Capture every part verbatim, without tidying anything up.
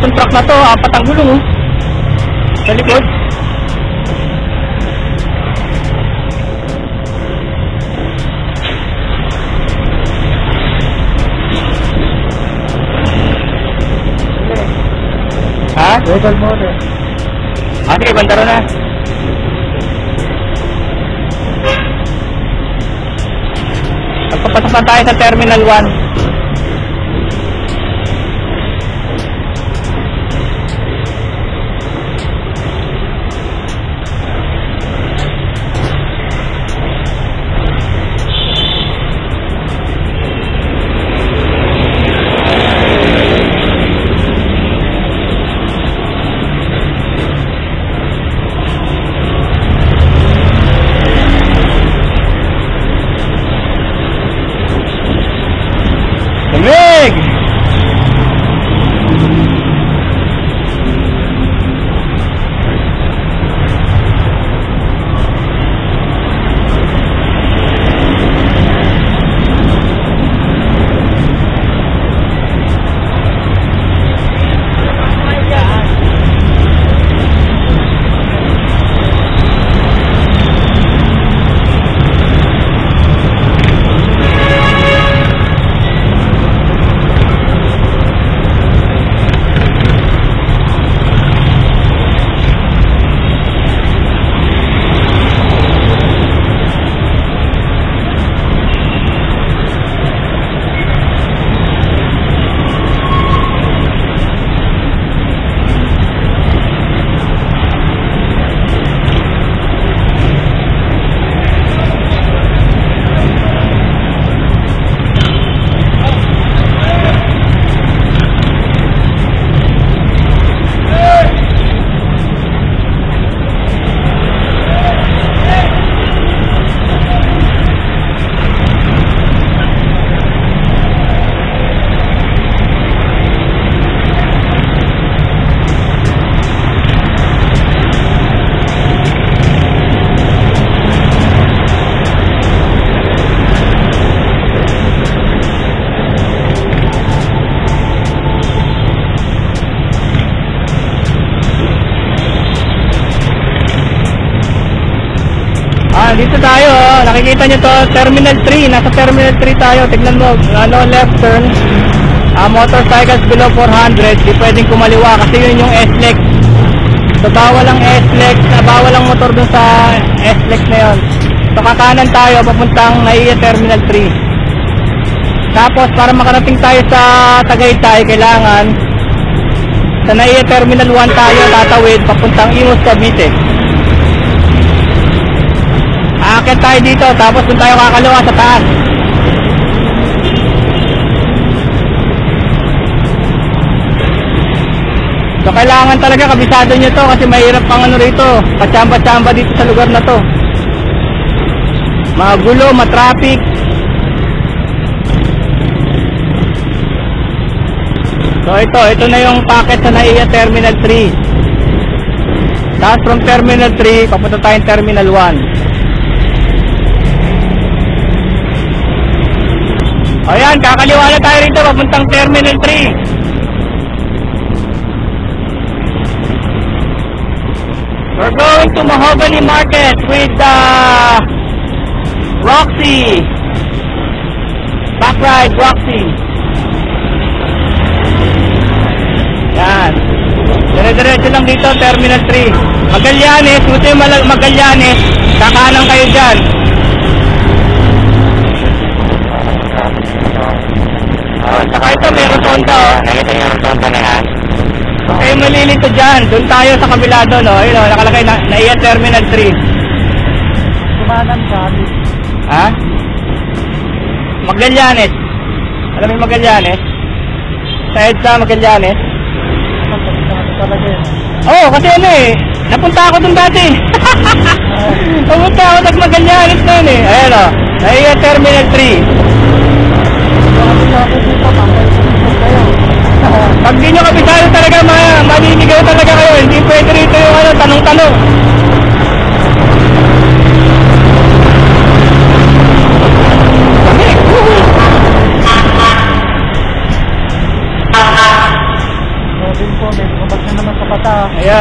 itong truck na to, apat ang gulong oh. Sa likod. Ha? Double motor. Ah, sige, bandaro na. Pagpapasok na tayo sa Terminal one. Dito tayo, oh. Nakikita nyo to, Terminal three, nasa Terminal three tayo. Tignan mo, ano, left turn, uh, motorcycles below four hundred, di pwedeng kumaliwa kasi yun yung S-Lex. So bawal ang S-Lex, uh, bawal ang motor dun sa S-Lex na yun. So kakanan tayo, papuntang Naiya Terminal three. Tapos para makarating tayo sa Tagaytay, kailangan sa Naiya Terminal one tayo tatawid, papuntang Imus, Cavite. Aakit tayo dito, tapos dun tayo kakalawa sa taas. So kailangan talaga kabisado nyo to kasi mahirap pang ano rito, patsamba-tsamba dito sa lugar na to. Magulo, matraffic. So ito, ito na yung packet sa Naiya Terminal three. Tapos from Terminal three, papunta tayong Terminal one. Ayan, kakaliwa na tayo rito, papuntang Terminal three. We're going to Mahogany Market with uh, Roxy. Back ride, Roxy. Yan. Dire-diretso lang dito, Terminal three. Magallanes, gusto yung Magallanes, kakanan kayo dyan. Oh, saka ito, meron Honda, oh. Nakita nyo yung Honda na yan. Okay, malilito dyan. Doon tayo sa kabila doon, oh. Ayun, oh, nakalagay na, Naiya Terminal three. Kumanan kami. Ha? Magallanes. Alam mo yung Magallanes? Sa EDSA, Magallanes. Oo, oh, kasi ano eh, napunta ako doon dati. Napunta ako sa Magallanes na yun eh. Ayun, oh. Naiya Terminal three. Pag di nyo kabisado talaga, maninigaw talaga kayo. Hindi pwede rito yung ano, tanong-tanong.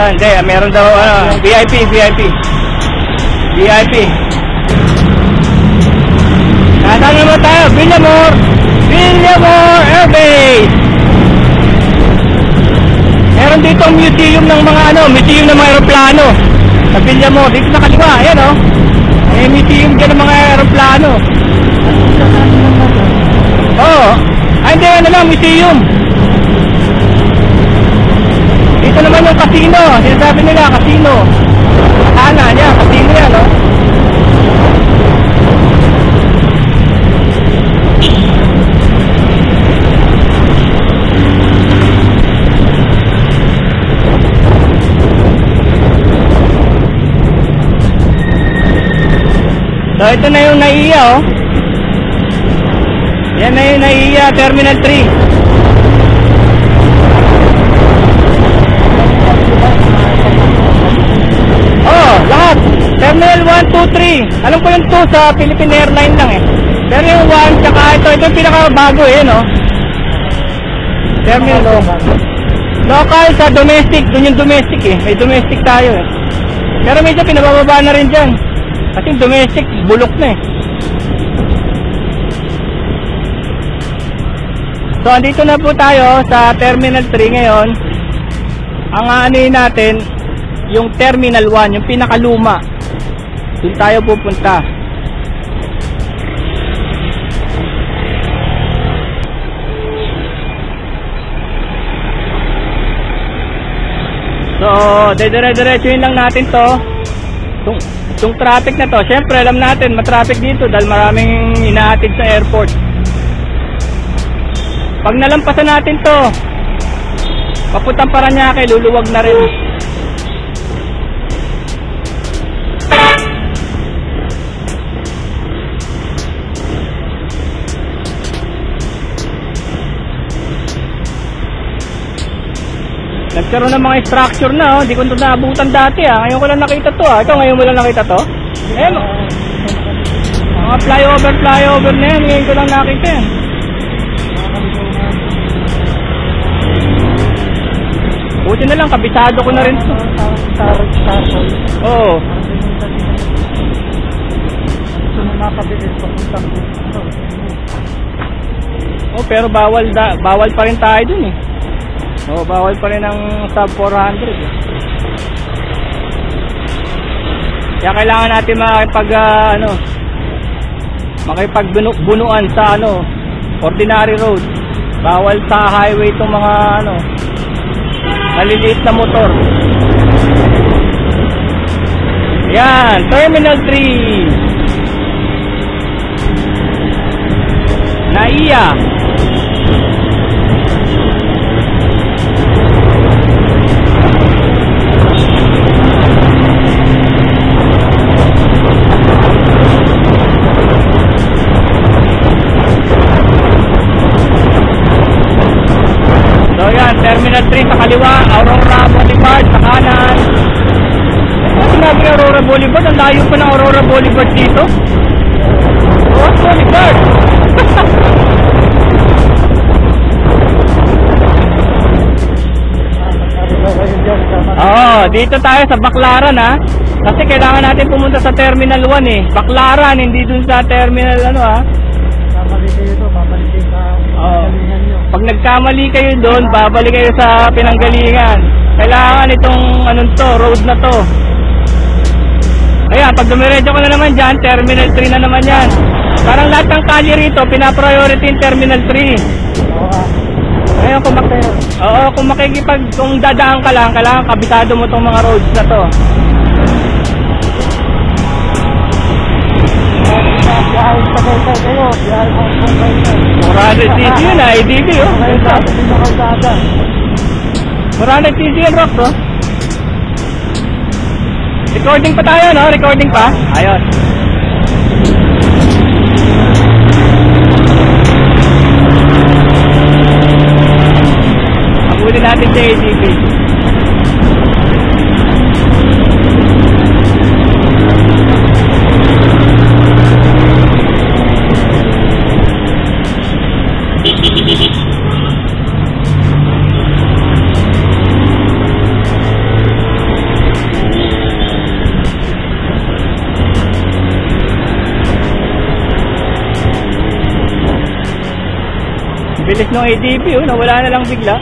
Ah, hindi. Meron daw, ano, V I P, V I P. V I P. Nasaan naman tayo? Villamor! Villamor Air Base! Meron dito ang museum ng mga, ano, museum ng mga aeroplano. Sa Villamor. Dito na kaliwa. Ayan, oh. May museum dyan ng mga aeroplano. Oo. Oh. Ay, hindi. Ano lang, museum. Dito naman yung casino. Sinasabi nila, casino. Ana niya, casino yan, no? So, ito na yung naiya, oh. Yan na yung naiya, Terminal three. Oh, lahat. Terminal one, two, three. Alam ko yung two sa Philippine Airlines lang eh. Pero yung one, tsaka ito, ito yung pinakabago eh, no? Terminal local. Local sa domestic, dun yung domestic eh. May domestic tayo eh. Pero medyo pinabababa na rin dyan. Kasi domestic, bulok na eh. So, andito na po tayo sa Terminal three ngayon. Ang aanuhin natin, yung Terminal one, yung pinakaluma. Doon tayo pupunta. So, dire-diretsuhin lang natin to. Itong, itong traffic na to, syempre alam natin, matraffic dito dahil maraming inahatid sa airport. Pag nalampasan natin to, papuntang Paranaque, luluwag na rin. Nagkaroon ng mga structure na, oh. Hindi ko ito naabutan dati, ah. Ngayon ko lang nakita to, ah. Ito, ngayon mo lang nakita to? Ayan, oh. Mga flyover, flyover na yan. Ngayon ko lang nakita yan. Buti na lang, kabisado ko na rin to. Oo. Oh, pero bawal da, bawal pa rin tayo dun eh. Oh, bawal pa rin ang sub four hundred. Kaya kailangan natin makipag uh, ano, makipagbunuan sa ano, ordinary road. Bawal sa highway itong mga ano, maliliit na motor. Yan, Terminal three. Naiya. Terminal three sa kaliwa, Aurora Boulevard sa kanan. Ano sinabi ng Aurora Boulevard? Ang layo pa ng Aurora Boulevard dito. Aurora Boulevard! Oo, dito tayo sa Baclaran, ha. Kasi kailangan natin pumunta sa Terminal one eh. Baclaran, hindi dun sa Terminal ano, ha. Babalik kayo ito, babalik kayo sa pinanggalingan nyo. Pag nagkamali kayo doon, babalik kayo sa pinanggalingan. Kailangan itong anong to, road na to. Kaya pag dumiretso ko na naman dyan, Terminal three na naman yan. Parang lahat ng kalye rito, pinapriority yung Terminal three. Oo. Ngayon kung, mak Oo, kung makikipag, kung dadaan ka lang, kailangan kabisado mo itong mga roads na to. Biyahe sa Tagaytay kayo, biyahe sa Tagaytay. four hundred c c yun, I D B, oh. four hundred c c yun, Rox, oh. Recording pa tayo, no? Recording pa? Ayos. Abulin natin sa A D B. Bilis ng A D B, oh, nawala na lang bigla.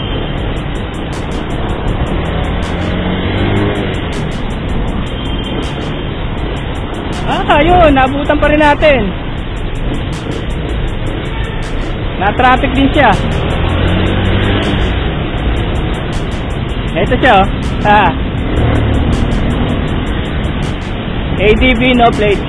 Ah, yun, nabutan pa rin natin. Na-traffic din siya. Ito siya, oh. Ah. A D B, no plate.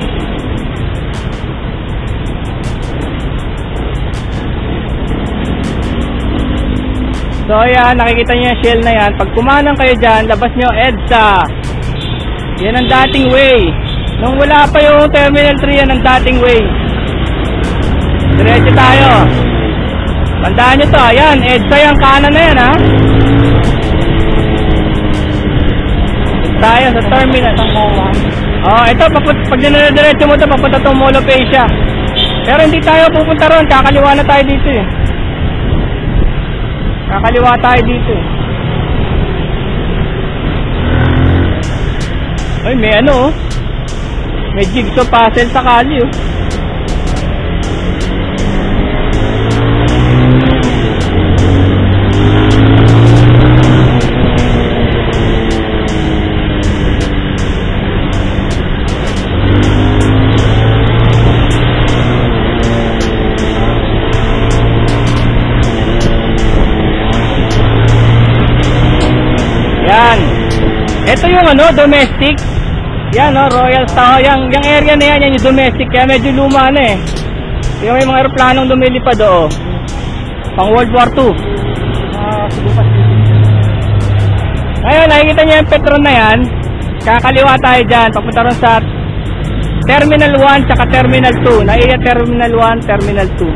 So yan, nakikita nyo yung shell na yan. Pag kumanang kayo dyan, labas nyo EDSA. Yan ang dating way. Nung wala pa yung Terminal three, yan ang dating way. Diretso tayo. Tandaan nyo to, ayan, EDSA yung kanan na yan, ha. Tayo sa terminal. Oh, ito, pag dinadiretso mo ito, papunta itong Mall of Asia. Pero hindi tayo pupunta ron, kakaliwa na tayo dito eh. Kakaliwa tayo dito eh. Ay, may ano oh. May jigsaw puzzle sa kali oh. Yan. Ito yung ano, domestic. Yan oh, Royal Star. Yang, yung area na yan, yan yung domestic. Kaya medyo luma na eh. Yung may mga aeroplanong lumilipad oh. Pang World War two. Uh, Ngayon, nakikita nyo yung Petron na yan. Kakaliwa tayo dyan. Papunta ron sa Terminal one tsaka Terminal two. Naiya Terminal one, Terminal two.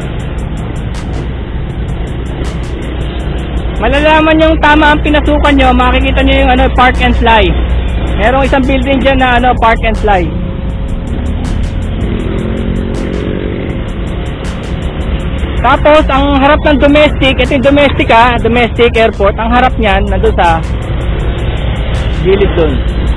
Malalaman yung tama ang pinasukan nyo, makikita nyo yung ano, park and fly. Merong isang building dyan na ano, park and fly. Tapos ang harap ng domestic, ito yung domestic ha, domestic airport. Ang harap nyan, nandun sa gilid dun.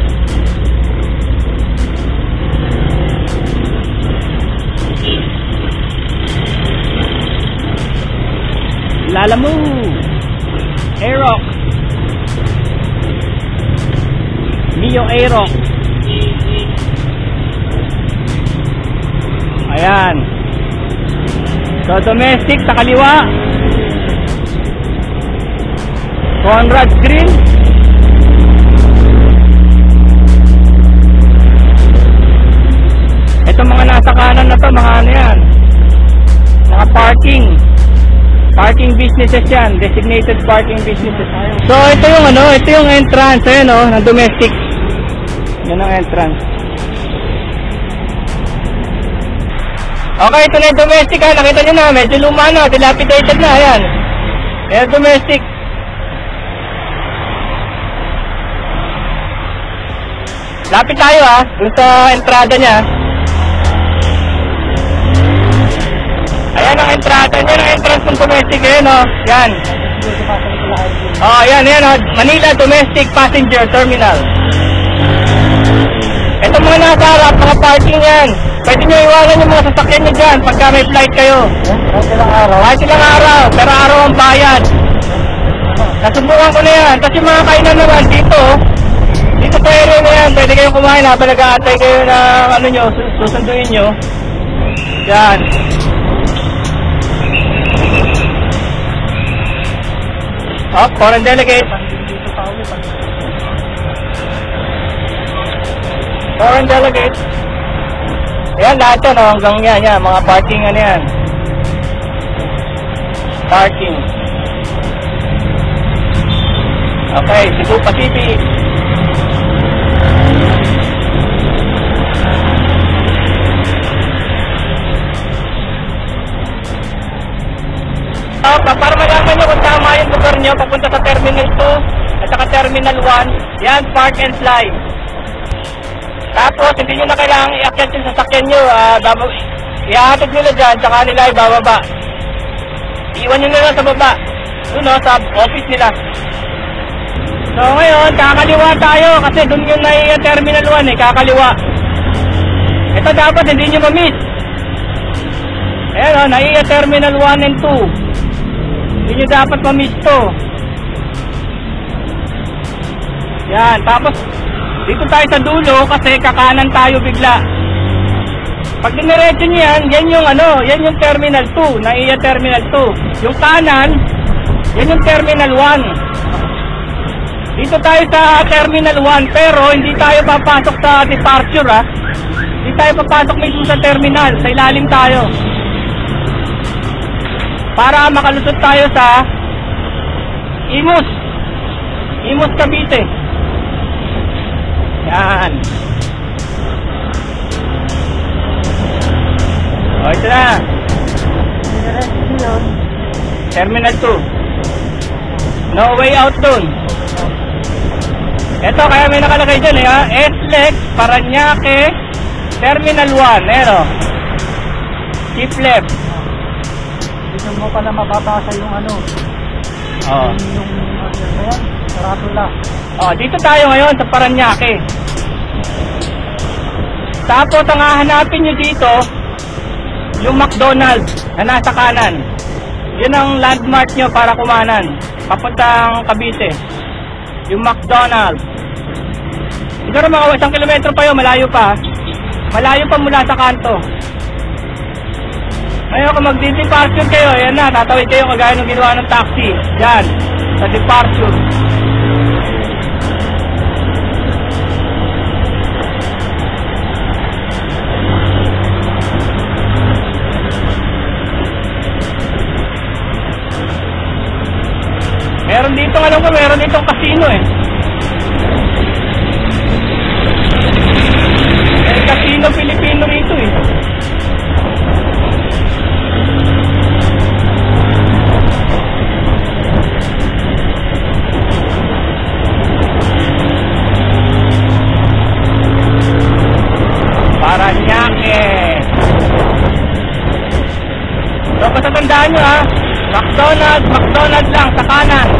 Lalamu Aerox Mio Aerox. Ayan. So domestic sa kaliwa, Conrad Grill. Ito mga nasa kanan na to, mga ano yan, mga parking Parking businesses yan, designated parking businesses. So ito yung ano, ito yung entrance, ayun oh, ng domestic. Yan ang entrance. Okay, ito na yung domestic ha, nakita nyo na, medyo luma na, dilapidated na, ayan. Ayan domestic. Lapit tayo ha, dun sa entrada nya. Ayan ang entrada, yan ang entrance ng domestic, ayan o, yan. Oh, yan, yan o, Manila Domestic Passenger Terminal. Ito mga nasa harap, mga parking yan. Pwede nyo iwanan yung mga sasakyan nyo dyan pagka may flight kayo. Kahit ilang araw. Kahit ilang araw, pero araw ang bayad. Nasubukan ko na yan. Tapos yung mga kainan naman dito, dito sa area na yan, pwede kayong kumain habang nag-aantay kayo ng ano nyo, susunduin nyo. Yan. Oh, foreign delegate. Foreign delegate. Ayan, lahat yan, oh, hanggang yan, yan, mga parking, ano yan. Parking. Okay, Cebu Pacific. Oh, para malaman nyo kung tama yung lugar nyo, papunta sa Terminal two at saka Terminal one, yan, park and fly. Tapos, hindi nyo na kailangang iakyat yung sasakyan nyo, uh, iahatid nila dyan, tsaka nila ibababa. Iwan nyo na lang sa baba, doon no, sa office nila. So ngayon, kakaliwa tayo, kasi doon yun na yung Terminal one eh, kakaliwa. Ito dapat, hindi nyo ma-miss. Ayan o, naiya Terminal one and two. Hindi nyo dapat ma-miss to. Yan, tapos dito tayo sa dulo kasi kakanan tayo bigla. Pag diniretso nyo yan, yan yung ano, yan yung terminal two, na iya terminal two. Yung kanan, yan yung terminal one. Dito tayo sa terminal one, pero hindi tayo papasok sa departure ha. Hindi tayo papasok mismo sa terminal, sa ilalim tayo. Para makalusot tayo sa Imus. Imus Cavite. Yan. O, ito na. Terminal two. No way out dun. Ito, kaya may nakalagay dyan eh ha. S-Lex, Parañaque, Terminal one. Ero. Keep left. Dito mo pala mababasa yung ano. Oh. Yung ano yan, karatula. Oh, dito tayo ngayon sa Parañaque. Tapos ang hahanapin nyo dito, yung McDonald's na nasa kanan. Yun ang landmark nyo para kumanan. Papuntang Cavite. Yung McDonald's. Siguro mga isang kilometro pa yun, malayo pa. Malayo pa mula sa kanto. Ngayon kung magdi-departure kayo, ayan na, tatawid kayo kagaya ng ginawa ng taxi. Yan, sa departure. Meron dito, alam ko, meron ditong casino eh. May casino Filipino rito eh. Parañaque. So, patatandaan nyo ha. McDonald's, McDonald's lang sa kanan.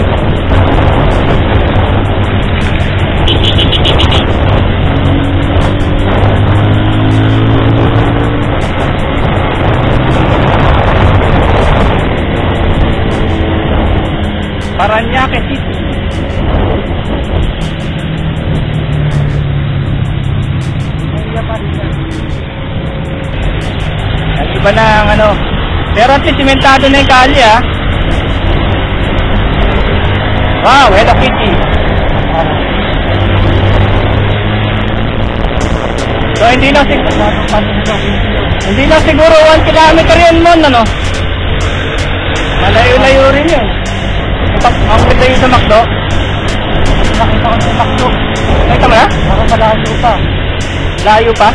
Parañaque City. Ang iba na ang ano. Pero at least simentado na yung kali ah. Wow, Hello Kitty. So hindi lang siguro Hindi lang siguro one kilometer yan mo, ano? Malayo-layo rin yun. Ang ganda yun sa McDo. Nakita ko sa McDo. Nakita mo na? Baka malayo pa. Layo pa?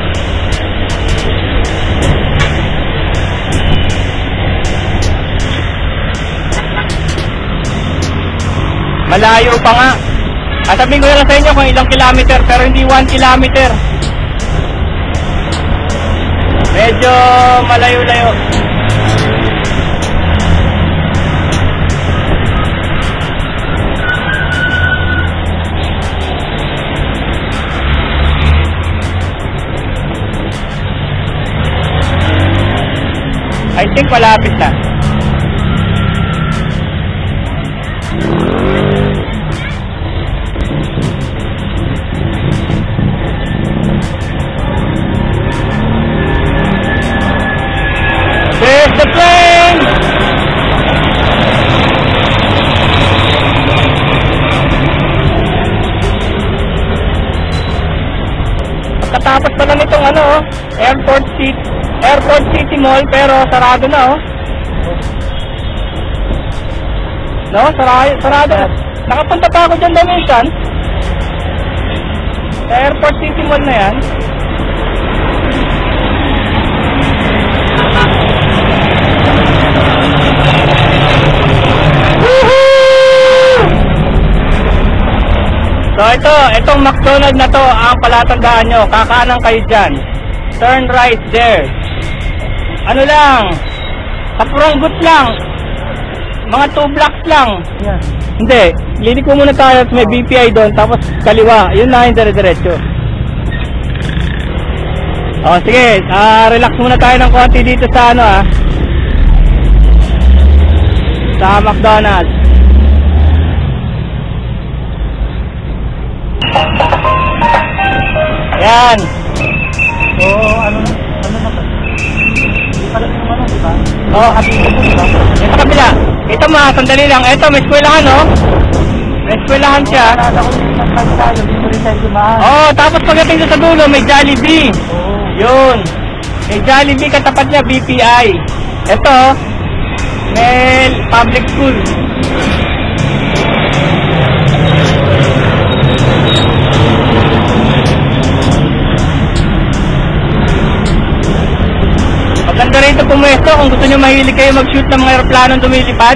Malayo pa nga. At sabihin ko na lang sa inyo kung ilang kilometer, pero hindi one kilometer. Medyo malayo-layo. I think malapit na. There's the plane! Pagkatapos pala nitong ano, Airport City, Airport City Mall, pero sarado na oh. No, sarado, sarado na. Nakapunta pa ako dyan minsan. Sa Airport City Mall na yan. So ito, itong McDonald's na to, ang palatandaan nyo, kakanan kayo dyan. Turn right there. Ano lang, sa Puranggut lang, mga two blocks lang. Yan. Hindi, liliko muna tayo at may B P I doon, tapos kaliwa, yun na yung dire-diretso. O sige, uh, relax muna tayo ng konti dito sa ano ah. sa McDonald's. Ayan. So, ano, ano na ba? Hindi pala yung ano, di ba? Oh, at ito kabila. Ito mga sandali lang. Ito, may eskwelahan, oh. May eskwelahan siya. Naalala ko yung nagpag tayo, dito rin tayo dumaan. Oh, tapos pagdating doon sa dulo, may Jollibee. Oo. Yun. May Jollibee, katapat niya, B P I. Ito, may public school. Maganda rin ito pumuesto kung gusto nyo mahilig kayo mag-shoot ng mga aeroplanong lumilipad.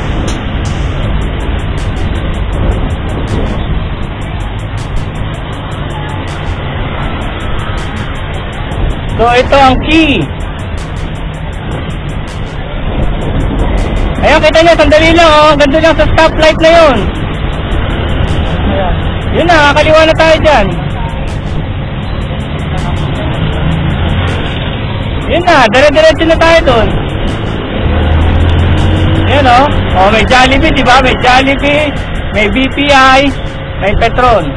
So ito ang key. Ayun, kita nyo, sandali lang, oh. Ganda lang sa stoplight na yun. Ayan. Yun na, kakaliwa na tayo dyan. Yun na, dire-diretso na tayo doon. Yan, oh. Oh, may Jollibee, di ba? May Jollibee, may B P I, may Petron.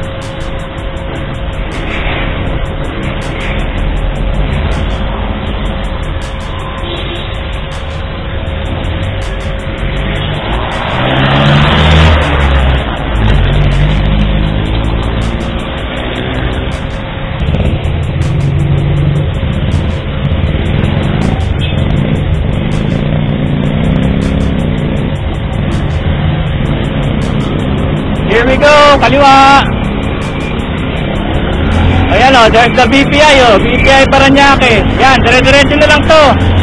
Here we go, kaliwa. Ayan, oh, there's the B P I, oh. B P I Paranaque. Yan, dire-diretso na lang to.